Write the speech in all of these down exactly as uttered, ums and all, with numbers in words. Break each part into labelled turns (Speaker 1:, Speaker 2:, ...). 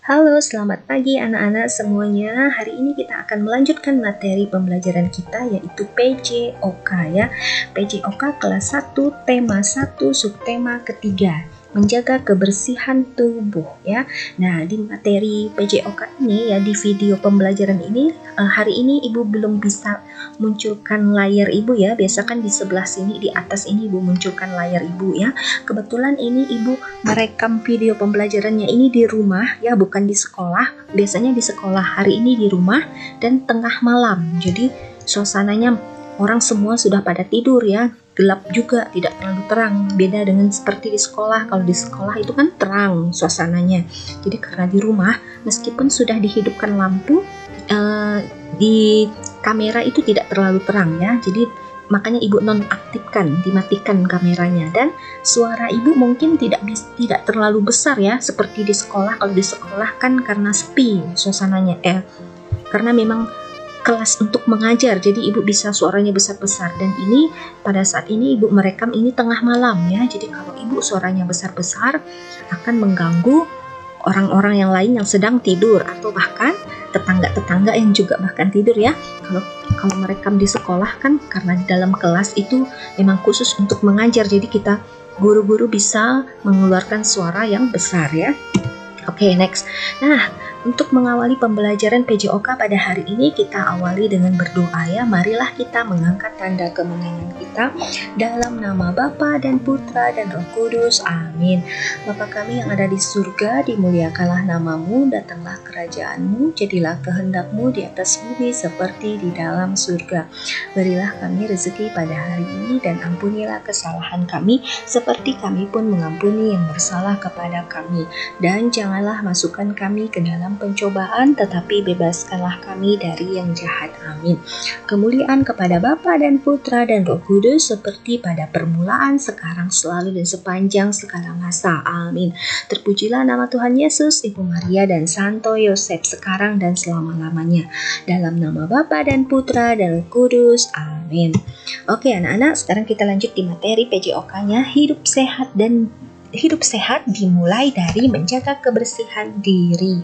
Speaker 1: Halo, selamat pagi anak-anak semuanya. Hari ini kita akan melanjutkan materi pembelajaran kita yaitu P J O K ya. P J O K kelas satu, tema satu, subtema ketiga, menjaga kebersihan tubuh ya. Nah, di materi P J O K ini ya, di video pembelajaran ini eh, hari ini Ibu belum bisa munculkan layar Ibu ya. Biasa kan di sebelah sini, di atas ini Ibu munculkan layar Ibu ya. Kebetulan ini Ibu merekam video pembelajarannya ini di rumah ya, bukan di sekolah. Biasanya di sekolah, hari ini di rumah dan tengah malam. Jadi suasananya orang semua sudah pada tidur ya. Gelap juga, tidak terlalu terang. Beda dengan seperti di sekolah. Kalau di sekolah itu kan terang suasananya. Jadi karena di rumah, meskipun sudah dihidupkan lampu, eh, di kamera itu tidak terlalu terang ya. Jadi makanya Ibu nonaktifkan, dimatikan kameranya, dan suara Ibu mungkin tidak tidak terlalu besar ya, seperti di sekolah. Kalau di sekolah kan karena sepi suasananya, eh karena memang kelas untuk mengajar, jadi Ibu bisa suaranya besar-besar. Dan ini pada saat ini Ibu merekam ini tengah malam ya. Jadi kalau Ibu suaranya besar-besar akan mengganggu orang-orang yang lain yang sedang tidur, atau bahkan tetangga-tetangga yang juga bahkan tidur ya. Kalau kalau merekam di sekolah kan karena di dalam kelas itu memang khusus untuk mengajar, jadi kita guru-guru bisa mengeluarkan suara yang besar ya. Oke, okay, next. Nah, untuk mengawali pembelajaran P J O K pada hari ini, kita awali dengan berdoa ya. Marilah kita mengangkat tanda kemenangan kita dalam nama Bapa dan Putra dan Roh Kudus. Amin. Bapa kami yang ada di surga, dimuliakanlah namamu, datanglah kerajaanmu, jadilah kehendakmu di atas bumi seperti di dalam surga. Berilah kami rezeki pada hari ini, dan ampunilah kesalahan kami seperti kami pun mengampuni yang bersalah kepada kami. Dan janganlah masukkan kami ke dalam pencobaan, tetapi bebaskanlah kami dari yang jahat. Amin. Kemuliaan kepada Bapa dan Putra dan Roh Kudus, seperti pada permulaan, sekarang, selalu, dan sepanjang segala masa. Amin. Terpujilah nama Tuhan Yesus, Ibu Maria, dan Santo Yosef, sekarang dan selama-lamanya. Dalam nama Bapa dan Putra dan Roh Kudus. Amin. Oke anak-anak, sekarang kita lanjut di materi P J O K-nya, hidup sehat dan hidup sehat dimulai dari menjaga kebersihan diri.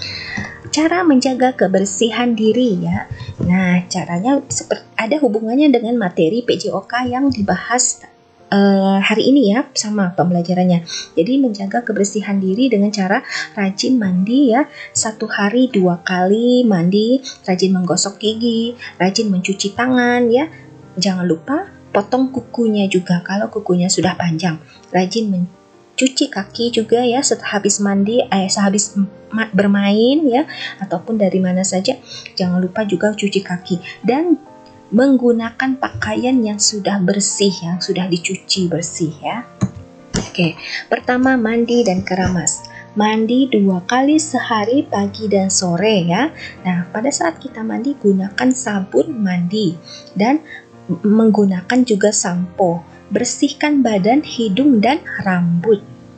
Speaker 1: Cara menjaga kebersihan diri ya. Nah, caranya seperti ada hubungannya dengan materi P J O K yang dibahas uh, hari ini ya, sama pembelajarannya. Jadi menjaga kebersihan diri dengan cara rajin mandi ya, satu hari dua kali mandi, rajin menggosok gigi, rajin mencuci tangan ya. Jangan lupa potong kukunya juga kalau kukunya sudah panjang. Rajin mencuci cuci kaki juga ya setelah habis mandi, eh sehabis bermain ya, ataupun dari mana saja. Jangan lupa juga cuci kaki dan menggunakan pakaian yang sudah bersih, yang sudah dicuci bersih ya. Oke, pertama mandi dan keramas. Mandi dua kali sehari, pagi dan sore ya. Nah, pada saat kita mandi gunakan sabun mandi dan menggunakan juga sampo. Bersihkan badan, hidung, dan rambut.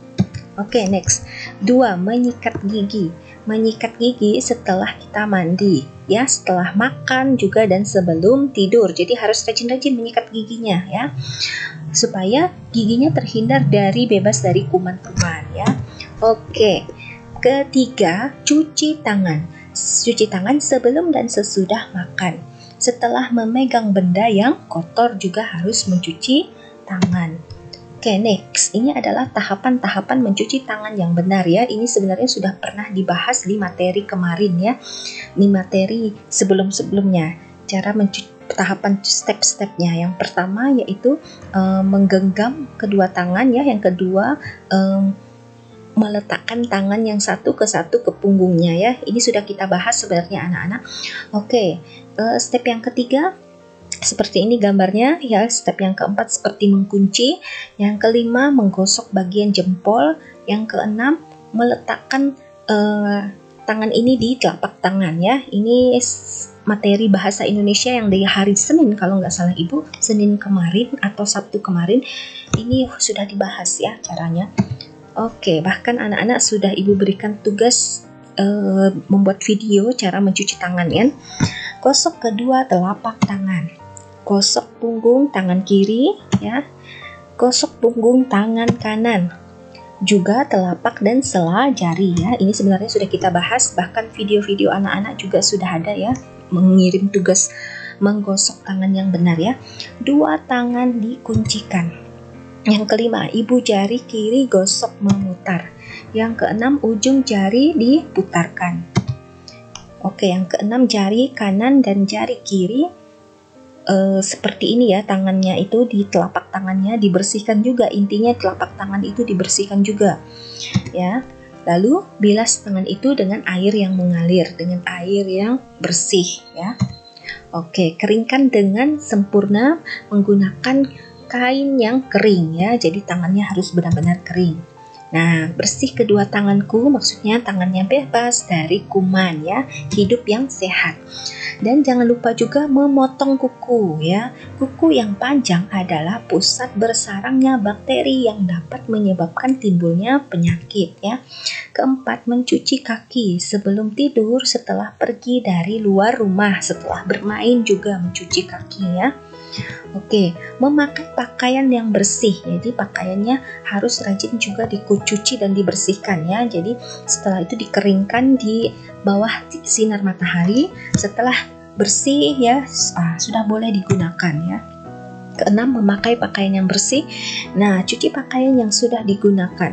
Speaker 1: Oke, okay, next. Dua, menyikat gigi. Menyikat gigi setelah kita mandi, ya, setelah makan juga dan sebelum tidur. Jadi harus rajin-rajin menyikat giginya, ya, supaya giginya terhindar dari bebas dari kuman-kuman, ya. Oke. Okay. Ketiga, cuci tangan. Cuci tangan sebelum dan sesudah makan. Setelah memegang benda yang kotor juga harus mencuci tangan. Oke, okay, next. Ini adalah tahapan-tahapan mencuci tangan yang benar ya. Ini sebenarnya sudah pernah dibahas di materi kemarin ya. Ini materi sebelum-sebelumnya. Cara mencuci, tahapan step-stepnya. Yang pertama yaitu um, menggenggam kedua tangan ya. Yang kedua um, meletakkan tangan yang satu ke satu ke punggungnya ya. Ini sudah kita bahas sebenarnya anak-anak. Oke, okay. uh, step yang ketiga seperti ini gambarnya ya. Step yang keempat seperti mengunci. Yang kelima menggosok bagian jempol. Yang keenam meletakkan uh, tangan ini di telapak tangan ya. Ini materi bahasa Indonesia yang dari hari Senin kalau nggak salah Ibu, Senin kemarin atau Sabtu kemarin. Ini sudah dibahas ya caranya. Oke, bahkan anak-anak sudah Ibu berikan tugas uh, membuat video cara mencuci tangan ya. Gosok kedua telapak tangan. Gosok punggung tangan kiri ya. Gosok punggung tangan kanan. juga telapak dan sela jari ya. Ini sebenarnya sudah kita bahas, bahkan video-video anak-anak juga sudah ada ya, mengirim tugas menggosok tangan yang benar ya. Dua tangan dikuncikan. Yang kelima, ibu jari kiri gosok memutar. Yang keenam, ujung jari diputarkan. Oke, yang keenam, jari kanan dan jari kiri Uh, seperti ini ya, tangannya itu di telapak tangannya dibersihkan juga, intinya telapak tangan itu dibersihkan juga ya. Lalu bilas tangan itu dengan air yang mengalir, dengan air yang bersih ya. Oke, keringkan dengan sempurna menggunakan kain yang kering ya, jadi tangannya harus benar-benar kering. Nah, bersih kedua tanganku maksudnya tangannya bebas dari kuman ya, hidup yang sehat. Dan jangan lupa juga memotong kuku ya. Kuku yang panjang adalah pusat bersarangnya bakteri yang dapat menyebabkan timbulnya penyakit ya. Keempat, mencuci kaki sebelum tidur, setelah pergi dari luar rumah, setelah bermain juga mencuci kaki ya. Oke, memakai pakaian yang bersih. Jadi pakaiannya harus rajin juga dicuci dan dibersihkan ya. Jadi setelah itu dikeringkan di bawah sinar matahari. Setelah bersih ya, ah, sudah boleh digunakan ya. Keenam, memakai pakaian yang bersih. Nah, cuci pakaian yang sudah digunakan.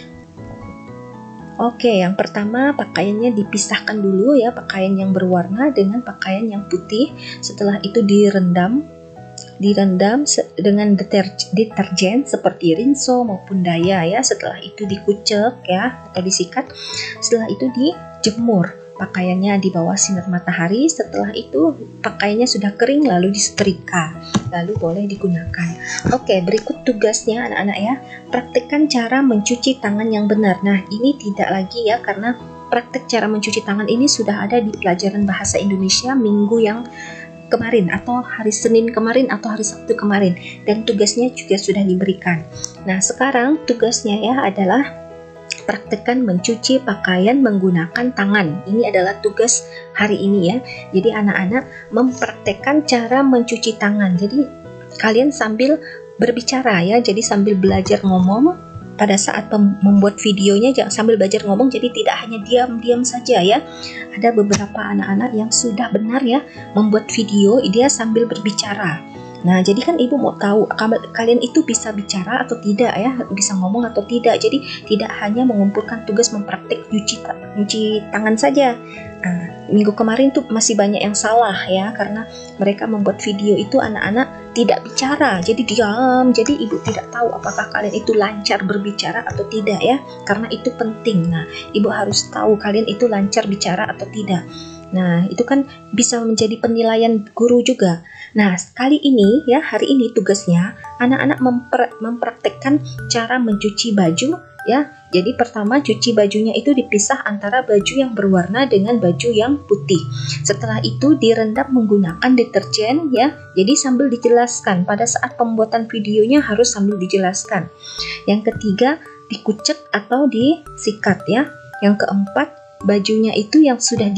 Speaker 1: Oke, yang pertama pakaiannya dipisahkan dulu ya, pakaian yang berwarna dengan pakaian yang putih. Setelah itu direndam direndam dengan deterjen seperti rinso maupun daya ya. Setelah itu dikucek ya atau disikat. Setelah itu dijemur pakaiannya di bawah sinar matahari. Setelah itu pakaiannya sudah kering lalu disetrika, lalu boleh digunakan. Oke, berikut tugasnya anak-anak ya. Praktikkan cara mencuci tangan yang benar. Nah, ini tidak lagi ya, karena praktek cara mencuci tangan ini sudah ada di pelajaran bahasa Indonesia minggu yang kemarin atau hari Senin kemarin atau hari Sabtu kemarin, dan tugasnya juga sudah diberikan. Nah, sekarang tugasnya ya adalah praktekkan mencuci pakaian menggunakan tangan. Ini adalah tugas hari ini ya. Jadi anak-anak mempraktekkan cara mencuci tangan. Jadi kalian sambil berbicara ya, jadi sambil belajar ngomong. Pada saat membuat videonya jangan sambil belajar ngomong, jadi tidak hanya diam-diam saja ya. Ada beberapa anak-anak yang sudah benar ya membuat video, dia sambil berbicara. Nah, jadi kan ibu mau tahu kalian itu bisa bicara atau tidak ya, bisa ngomong atau tidak. Jadi tidak hanya mengumpulkan tugas mempraktik nyuci, nyuci tangan saja. Nah, minggu kemarin tuh masih banyak yang salah ya, karena mereka membuat video itu anak-anak tidak bicara, jadi diam. Jadi ibu tidak tahu apakah kalian itu lancar berbicara atau tidak ya, karena itu penting. Nah, ibu harus tahu kalian itu lancar bicara atau tidak. Nah, itu kan bisa menjadi penilaian guru juga. Nah, kali ini ya, hari ini tugasnya anak-anak memper, mempraktekkan cara mencuci baju ya. Jadi pertama cuci bajunya itu dipisah antara baju yang berwarna dengan baju yang putih. Setelah itu direndam menggunakan deterjen ya. Jadi sambil dijelaskan, pada saat pembuatan videonya harus sambil dijelaskan. Yang ketiga, dikucek atau disikat ya. Yang keempat, bajunya itu yang sudah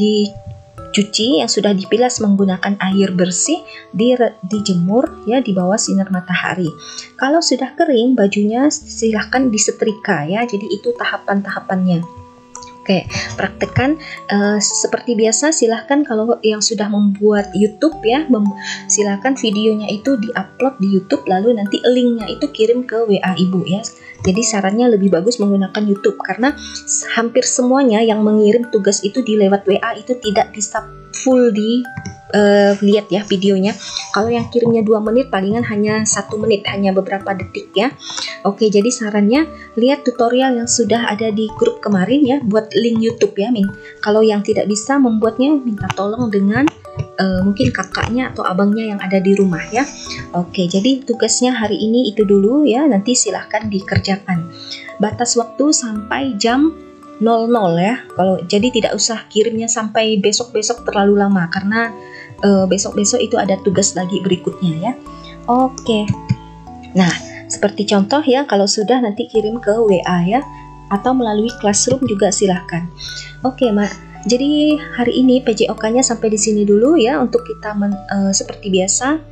Speaker 1: dicuci, yang sudah dipilas menggunakan air bersih, di, dijemur ya di bawah sinar matahari. Kalau sudah kering bajunya silahkan disetrika ya. Jadi itu tahapan-tahapannya. Oke, praktekkan uh, seperti biasa. Silahkan kalau yang sudah membuat YouTube ya, silahkan videonya itu diupload di YouTube, lalu nanti linknya itu kirim ke W A ibu ya. Jadi sarannya lebih bagus menggunakan YouTube, karena hampir semuanya yang mengirim tugas itu di lewat W A itu tidak bisa full di uh, lihat ya videonya. Kalau yang kirimnya dua menit, palingan hanya satu menit, hanya beberapa detik ya. Oke, jadi sarannya lihat tutorial yang sudah ada di grup kemarin ya, buat link YouTube ya Min. Kalau yang tidak bisa membuatnya, minta tolong dengan uh, mungkin kakaknya atau abangnya yang ada di rumah ya. Oke, jadi tugasnya hari ini itu dulu ya, nanti silahkan dikerjakan. Batas waktu sampai jam nol nol ya. Kalau jadi tidak usah kirimnya sampai besok-besok terlalu lama, karena besok-besok uh, itu ada tugas lagi berikutnya ya. Oke. Nah, seperti contoh ya, kalau sudah nanti kirim ke W A ya, atau melalui Classroom juga silahkan. Oke, Mak. Jadi hari ini P J O K-nya sampai di sini dulu ya, untuk kita men, uh, seperti biasa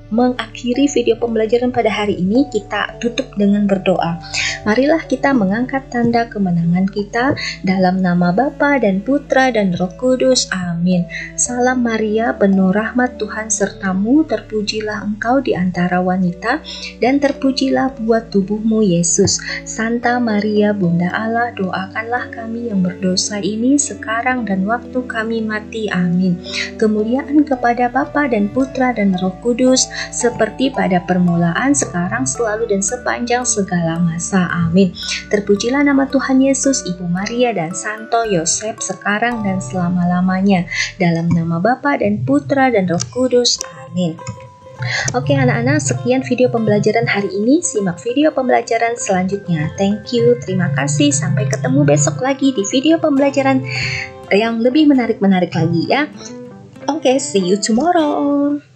Speaker 1: mengakhiri video pembelajaran pada hari ini, kita tutup dengan berdoa. Marilah kita mengangkat tanda kemenangan kita dalam nama Bapa dan Putra dan Roh Kudus. Amin. Salam Maria, penuh rahmat Tuhan sertamu, terpujilah engkau di antara wanita, dan terpujilah buah tubuhmu Yesus. Santa Maria, Bunda Allah, doakanlah kami yang berdosa ini sekarang dan waktu kami mati. Amin. Kemuliaan kepada Bapa dan Putra dan Roh Kudus, seperti pada permulaan, sekarang, selalu, dan sepanjang segala masa. Amin. Terpujilah nama Tuhan Yesus, Ibu Maria, dan Santo Yosef, sekarang dan selama-lamanya. Dalam nama Bapa dan Putra dan Roh Kudus. Amin. Oke anak-anak, sekian video pembelajaran hari ini. Simak video pembelajaran selanjutnya. Thank you, terima kasih. Sampai ketemu besok lagi di video pembelajaran yang lebih menarik-menarik lagi ya. Oke, see you tomorrow.